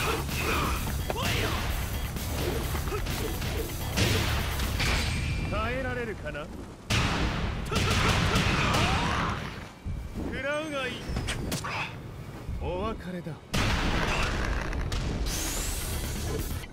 耐えられるかな。食らうがいい。お別れだ。